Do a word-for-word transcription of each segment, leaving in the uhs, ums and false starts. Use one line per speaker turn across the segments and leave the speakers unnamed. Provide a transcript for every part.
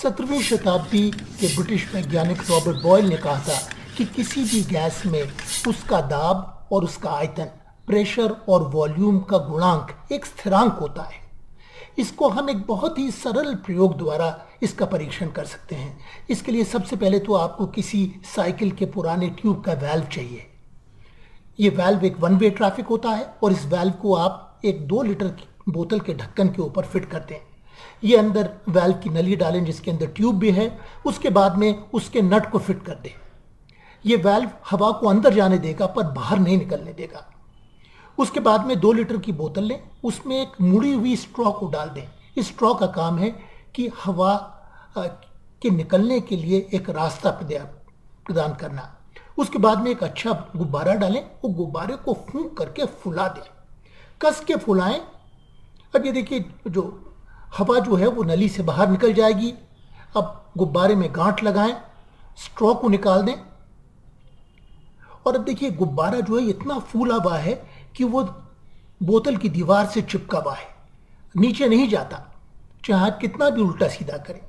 सत्रहवीं शताब्दी के ब्रिटिश वैज्ञानिक रॉबर्ट बॉयल ने कहा था कि किसी भी गैस में उसका दाब और उसका आयतन, प्रेशर और वॉल्यूम का गुणांक एक स्थिरांक होता है। इसको हम एक बहुत ही सरल प्रयोग द्वारा इसका परीक्षण कर सकते हैं। इसके लिए सबसे पहले तो आपको किसी साइकिल के पुराने ट्यूब का वाल्व चाहिए। ये वाल्व एक वन वे ट्रैफिक होता है और इस वाल्व को आप एक दो लीटर की बोतल के ढक्कन के ऊपर फिट करते हैं। ये अंदर वाल्व की नली डालें जिसके अंदर ट्यूब भी है, उसके बाद में उसके नट को फिट कर दें। ये वाल्व हवा को अंदर जाने देगा पर बाहर नहीं निकलने देगा। उसके बाद में दो लीटर की बोतल लें, उसमें एक मुड़ी हुई स्ट्रॉ को डाल दें। इस स्ट्रॉ का काम है कि हवा के निकलने के लिए एक रास्ता प्रदान करना। उसके बाद में एक अच्छा गुब्बारा डालें, वो गुब्बारे को फूंक करके फुला दें, कस के फुलाएं। अब ये देखिए जो हवा जो है वो नली से बाहर निकल जाएगी। अब गुब्बारे में गांठ लगाएं, स्ट्रॉ को निकाल दें और अब देखिए गुब्बारा जो है इतना फूला हुआ है कि वो बोतल की दीवार से चिपका हुआ है, नीचे नहीं जाता, चाहे आप कितना भी उल्टा सीधा करें।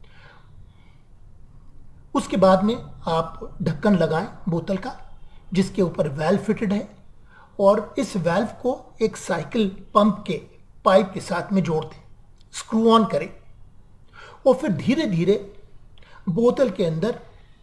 उसके बाद में आप ढक्कन लगाएं बोतल का जिसके ऊपर वाल्व फिटेड है और इस वाल्व को एक साइकिल पंप के पाइप के साथ में जोड़ दें, स्क्रू ऑन करें और फिर धीरे धीरे बोतल के अंदर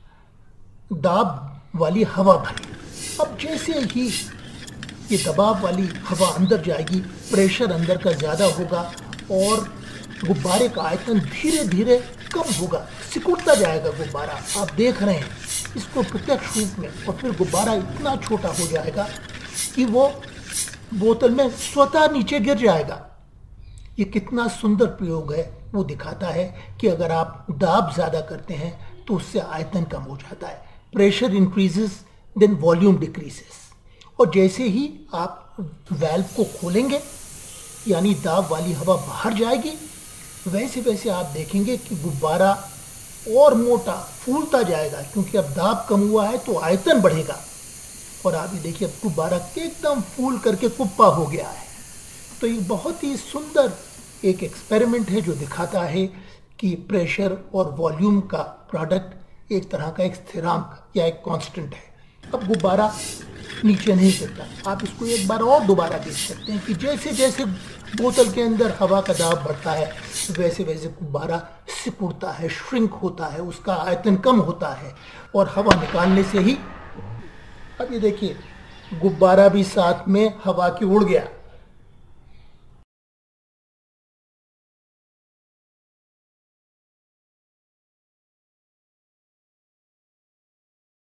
दाब वाली हवा भरें। अब जैसे ही ये दबाव वाली हवा अंदर जाएगी, प्रेशर अंदर का ज़्यादा होगा और गुब्बारे का आयतन धीरे धीरे कम होगा, सिकुड़ता जाएगा गुब्बारा। आप देख रहे हैं इसको प्रत्यक्ष रूप में, और फिर गुब्बारा इतना छोटा हो जाएगा कि वो बोतल में स्वतः नीचे गिर जाएगा। ये कितना सुंदर प्रयोग है, वो दिखाता है कि अगर आप दाब ज़्यादा करते हैं तो उससे आयतन कम हो जाता है। Pressure increases then volume decreases. और जैसे ही आप वाल्व को खोलेंगे यानी दाब वाली हवा बाहर जाएगी, वैसे वैसे आप देखेंगे कि गुब्बारा और मोटा फूलता जाएगा, क्योंकि अब दाब कम हुआ है तो आयतन बढ़ेगा। और आप ये देखिए अब गुब्बारा एकदम फूल करके कुप्पा हो गया है। तो ये बहुत ही सुंदर एक एक्सपेरिमेंट है जो दिखाता है कि प्रेशर और वॉल्यूम का प्रोडक्ट एक तरह का एक स्थिरांक या एक कांस्टेंट है। अब गुब्बारा नीचे नहीं गिरता। आप इसको एक बार और दोबारा देख सकते हैं कि जैसे जैसे बोतल के अंदर हवा का दाब बढ़ता है वैसे वैसे गुब्बारा सिकुड़ता है, श्रिंक होता है, उसका आयतन कम होता है और हवा निकालने से ही अब ये देखिए गुब्बारा भी साथ में हवा की उड़ गया।